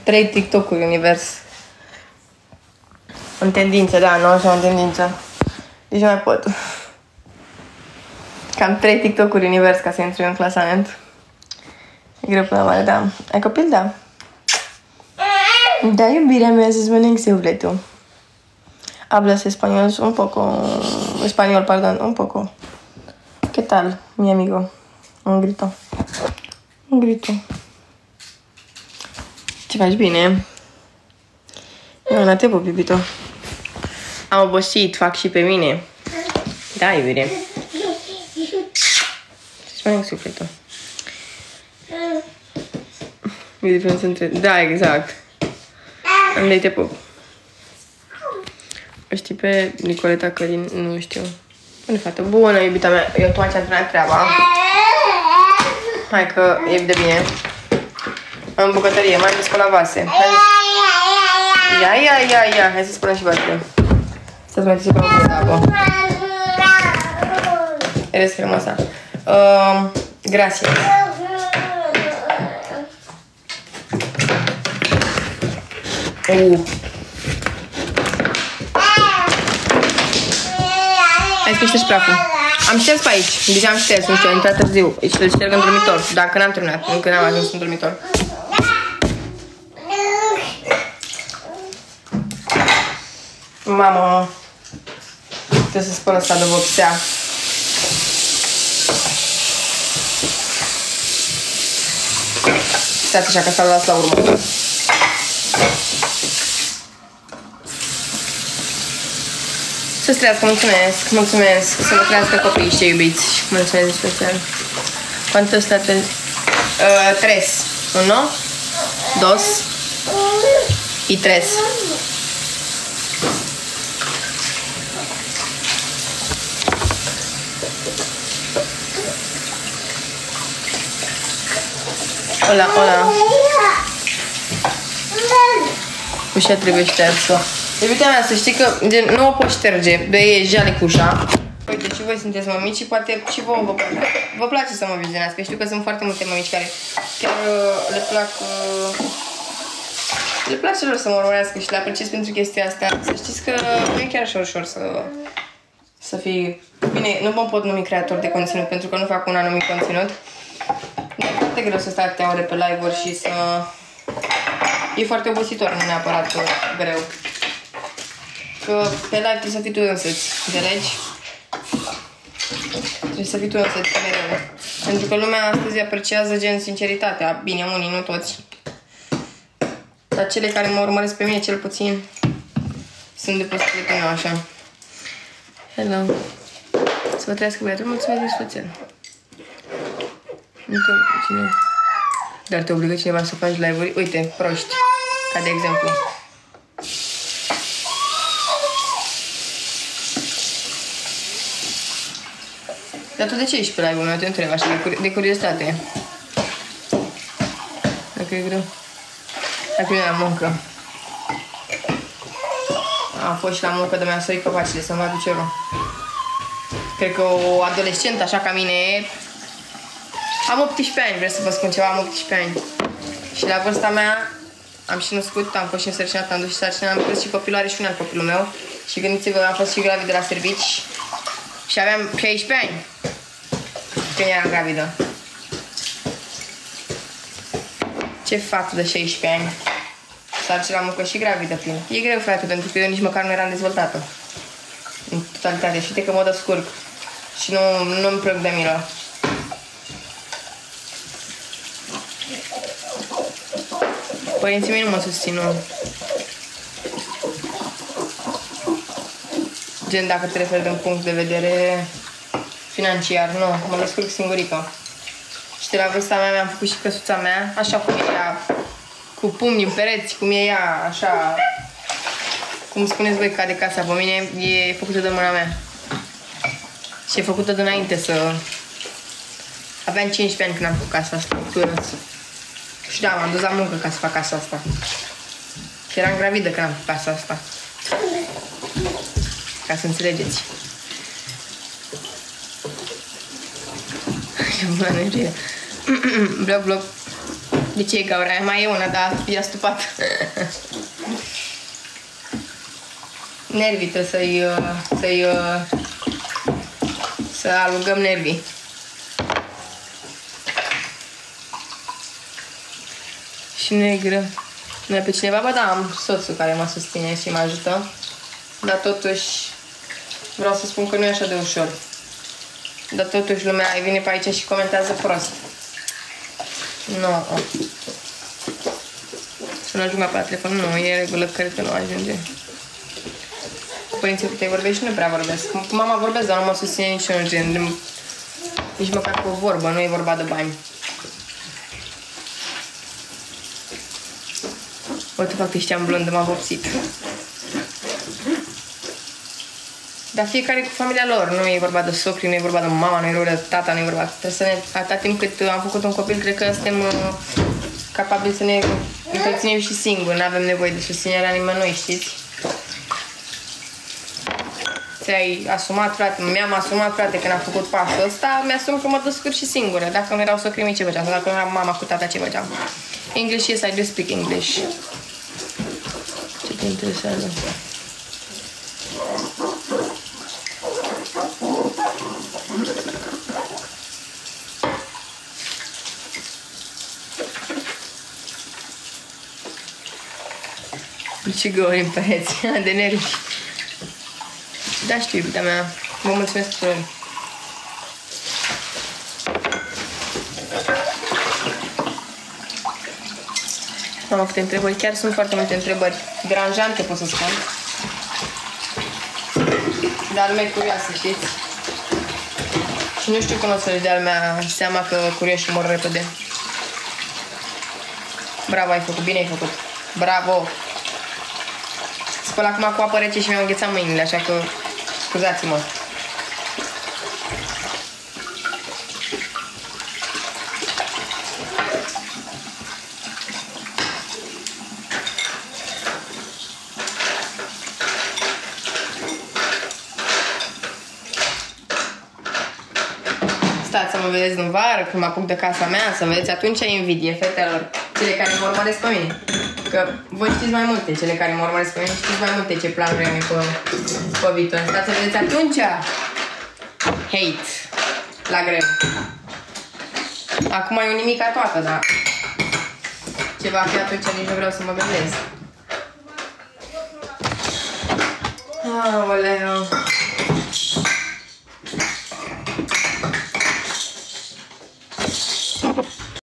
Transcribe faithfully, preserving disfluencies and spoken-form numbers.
trei TikTok-uri univers. În tendință, da, nu așa, în tendință. Deci nu mai pot. Cam trei TikTok-uri univers ca să intru în clasament. E greu până la mare, da. Ai copil? Da. Da, iubirea mea, să-ți mănânc sufletul. Hablas español un poco... Español, pardon, un poco. ¿Qué tal, mi amigo? Un grito. Un grito. Ce faci bine? Ioana, te pup, iubito. Am obosit, fac și pe mine. Da, iubire. Ce-ți mănânc sufletul? E diferență între... Da, exact. Andrei, te pup. O știi pe Nicoleta Călin? Nu știu. Bună fată. Bună, iubita mea. Eu tocmai ce-am terminat treaba. Hai că e de bine. Am în bucătărie, mai am spălat vase. Hai. Ia, ia, ia, ia. Hai să spălăm și vasele. Să-ți mai ții pe un de apă. Eres cremoasa. Uh, gracias. Uh. Hai să ștergi praful. Am șters pe aici. Deja am șters, nu știu, am intrat târziu. Și îl șterg în dormitor. Dacă n-am terminat, încă n-am ajuns în dormitor. Mamă, trebuie să spăl ăsta de vopsea. Stați așa că s-a luat la urmă. Să-ți trăiască, mulțumesc, mulțumesc, să vă trăiască copiii și iubiți. Mulțumesc special. ¿Cuánto está? Uh, tres. Uno, dos y tres. Hola, hola. Ușa trebuie ștersă. Iubita mea, să știi că de, nu o poți șterge, de e jale cu ușa. Uite, și voi sunteți mămici și poate și vouă vă place. Vă place să mă vizionați, că știu că sunt foarte multe mămici care chiar uh, le plac... Uh, le place lor să mă urmărească și le apreciez pentru chestia asta. Să știți că nu e chiar așa ușor să, să fii... Bine, nu mă pot numi creator de conținut, pentru că nu fac un anumit conținut. E foarte greu să stai atâtea ore pe live-uri și să... E foarte obositor, nu neapărat greu. Că pe live trebuie să fii tu însăți, înțelegi? Trebuie să fii tu însăți mereu. Pentru că lumea astăzi apreciază gen sinceritatea. Bine, unii, nu toți. Dar cele care mă urmăresc pe mine, cel puțin, sunt de posibilitate meu, așa. Hello. Să vă trăiască băiatul, mulțumesc de special. Nu te cine... Dar te obligă cineva să faci live-uri? Uite, proști. Ca de exemplu. Dar tu de ce ești pe live-ul meu? Te întreb așa, de, cur de curiozitate. Dacă e greu. Dacă e la muncă. Am fost și la muncă de mi-a sărit copacile să-mi va piciorul. Cred că o adolescentă așa ca mine... Am optsprezece ani, vreau să vă spun ceva, am optsprezece ani. Și la vârsta mea am și născut, am fost și însărcinat, am dus și sarcină, am crescut și copilul, are și un alt copilul meu. Și gândiți-vă, am fost și gravid de la servici și aveam șaisprezece ani când eram gravidă. Ce fată de șaisprezece ani? Sarcină la muncă și gravidă plin. E greu, frate, pentru că eu nici măcar nu eram dezvoltată în totalitate. Și uite că mă descurc și nu, nu-mi plăc de milă. Părinții mei nu mă susțin, nu. Gen, dacă te referi din punct de vedere financiar, nu. Mă descurc singurică. Și de la vârsta mea mi-am făcut și căsuța mea, așa cum e ea, cu pumni în pereți, cum e ea, așa, cum spuneți voi, ca de casa pe mine, e făcută de mâna mea. Și e făcută dinainte să... Aveam cincisprezece ani când am făcut casa asta, curăț. Și da, m-am dus la muncă ca să fac casa asta. Și eram gravidă când am făcut casa asta. Ca să înțelegeți. E bună energie. Bloc, bloc. De ce e gaura aia? Mai e una, dar e astupat. Nervii trebuie să-i... să-i... să alungăm nervii. Și negră. Nu e pe cineva, bă, da, am soțul care mă susține și mă ajută. Dar totuși vreau să spun că nu e așa de ușor. Dar totuși lumea vine pe aici și comentează prost. Nu. No. Să nu ajungă pe la telefon. Nu, e regulă, cred că nu ajunge. Părinții tăi vorbești și nu prea vorbesc. Cu mama vorbesc, dar nu mă susține niciunul gen. Nici măcar cu o vorbă, nu e vorba de bani. Uite, fac că știam blondă, m-a vopsit. Dar fiecare cu familia lor, nu e vorba de socri, nu e vorba de mama, nu e vorba de tata, nu e vorba... Trebuie să ne, atâta timp cât am făcut un copil, cred că suntem uh, capabili să ne întreținem și singuri, nu avem nevoie de susținerea nimănui, știți? Ți-ai asumat, frate, mi-am asumat, frate, când am făcut pasul ăsta, mi-asum că mă descurc și singură. Dacă nu erau socrii mei, ce făceam? Sau dacă nu era mama cu tata, ce făceam? English, yes, I do speak English. Ce te interesează? Ce găuri în pereți, de nervi. Da, știu, iubita mea. Vă mulțumesc tuturor. Am avut întrebări, chiar sunt foarte multe întrebări deranjante, pot să spun. Dar lumea e curioasă, știți? Și nu știu cum o să-și dea lumea seama că curioșii mor repede. Bravo, ai făcut, bine ai făcut. Bravo! Spăl acum cu apă rece și mi-am înghețat mâinile, așa că scuzați-mă. Stați să mă vedeți în vară, când mă apuc de casa mea, să vedeți, atunci ai invidie, fetelor, cele care mă urmăresc pe mine. Că voi știți mai multe, cele care mă urmăresc pe mine, știți mai multe ce planuri am pe, pe viitor. Stați să vedeți atunci hate la greu. Acum e un nimica toată, dar ce va fi atunci nici nu vreau să mă gândesc. Aoleu.